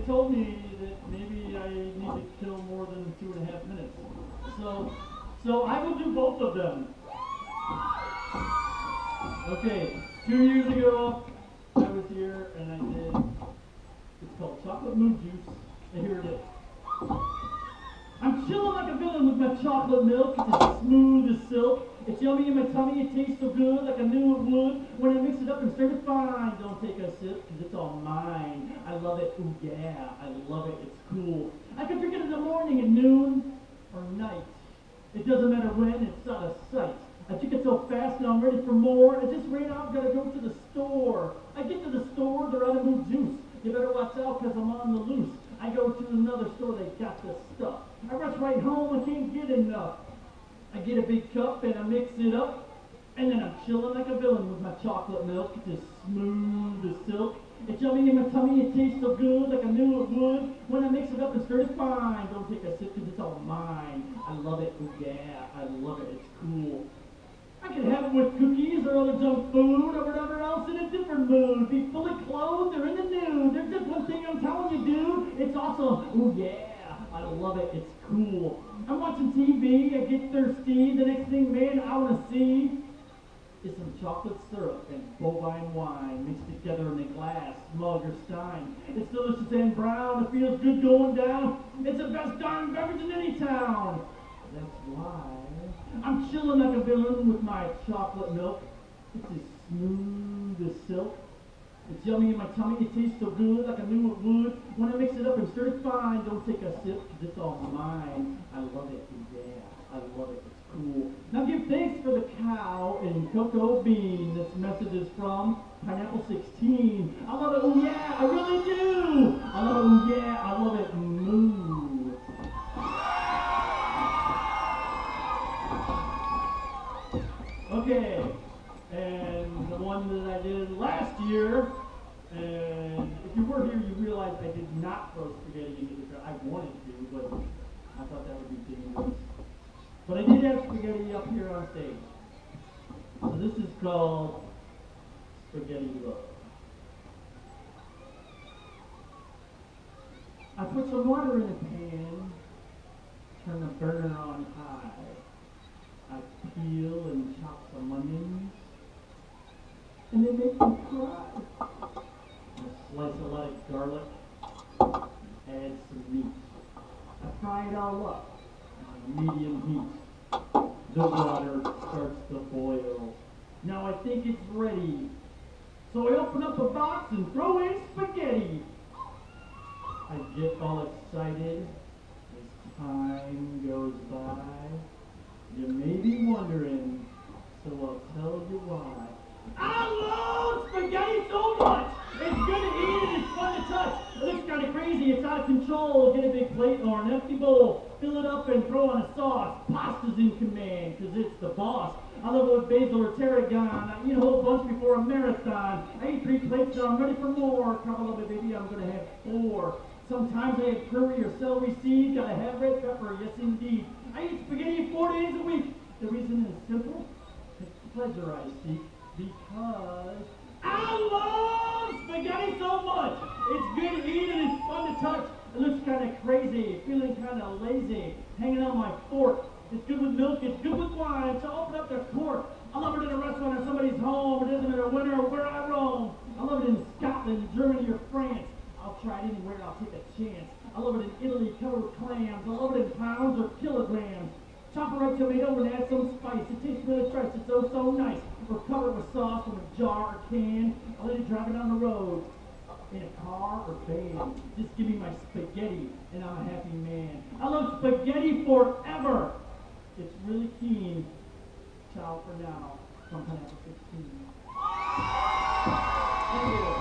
told me that maybe I need to kill more than 2.5 minutes. So I will do both of them. Okay, 2 years ago, I was here and I did, it's called Chocolate Moon Juice, and here it is. I'm chilling like a villain with my chocolate milk. It's as smooth as silk. It's yummy in my tummy. It tastes so good like I knew it would. When I mix it up and stir it fine, don't take a sip because it's all mine. I love it. Ooh yeah, I love it. It's cool. I can drink it in the morning, at noon, or night. It doesn't matter when. It's out of sight. I drink it so fast now I'm ready for more. It just ran out. Gotta go to the store. I get to the store. They're out of new juice. You better watch out because I'm on the loose. I go to another store. They got the stuff. I rush right home, I can't get enough. I get a big cup and I mix it up, and then I'm chilling like a villain with my chocolate milk. It's as smooth as silk. It's yummy in my tummy, it tastes so good like I knew it would. When I mix it up and stir it fine, don't take a sip because it's all mine. I love it, ooh yeah, I love it, it's cool. I can have it with cookies or other junk food or whatever else in a different mood. Be fully clothed or in the nude. There's just one thing I'm telling you, dude. It's awesome, ooh yeah. I love it. It's cool. I'm watching TV. I get thirsty. The next thing, man, I want to see is some chocolate syrup and bovine wine mixed together in a glass, mug, or stein. It's delicious and brown. It feels good going down. It's the best darn beverage in any town. That's why I'm chilling like a villain with my chocolate milk. It's as smooth as silk. It's yummy in my tummy, it tastes so good like I knew it would. When I mix it up and stir it fine, don't take a sip, because it's all mine. I love it, yeah, I love it, it's cool. Now give thanks for the cow and cocoa bean. This message is from Pineapple 16. I love it, oh yeah, I really do! I love it, oh yeah, I love it, moo. Okay. And the one that I did last year, and if you were here, you realize I did not throw spaghetti into the crowd. I wanted to, but I thought that would be dangerous. But I did have spaghetti up here on stage. So this is called Spaghetti Love. I put some water in a pan, turn the burner on high. I peel and chop some onions, and they make me cry. I slice a lot of garlic, add some meat. I fry it all up on medium heat. The water starts to boil. Now I think it's ready. So I open up a box and throw in spaghetti. I get all excited as time goes by. You may be wondering, so I'll tell you why. I love spaghetti so much! It's good to eat and it's fun to touch. It looks kind of crazy, it's out of control. Get a big plate or an empty bowl, fill it up and throw on a sauce. Pasta's in command, because it's the boss. I love it with basil or tarragon. I eat a whole bunch before a marathon. I eat 3 plates and I'm ready for more. Come a little bit, baby, I'm gonna have 4. Sometimes I have curry or celery seed. Gotta have red pepper, yes indeed. I eat spaghetti 4 days a week. The reason is simple. It's pleasure I seek. Because I love spaghetti so much. It's good to eat and it's fun to touch. It looks kind of crazy, feeling kind of lazy, hanging on my fork. It's good with milk, it's good with wine, so open up the cork. I love it in a restaurant or somebody's home. It doesn't matter when or where I roam. I love it in Scotland, Germany, or France. I'll try it anywhere, I'll take a chance. I love it in Italy, covered with clams. I love it in pounds or kilograms. Chop a red tomato and add some spice. It tastes really fresh, it's so nice. Or cover it with sauce from a jar or can. I'll let it drive it down the road. In a car or van. Just give me my spaghetti and I'm a happy man. I love spaghetti forever. It's really keen. Ciao for now. From Pineapple 16. Thank you.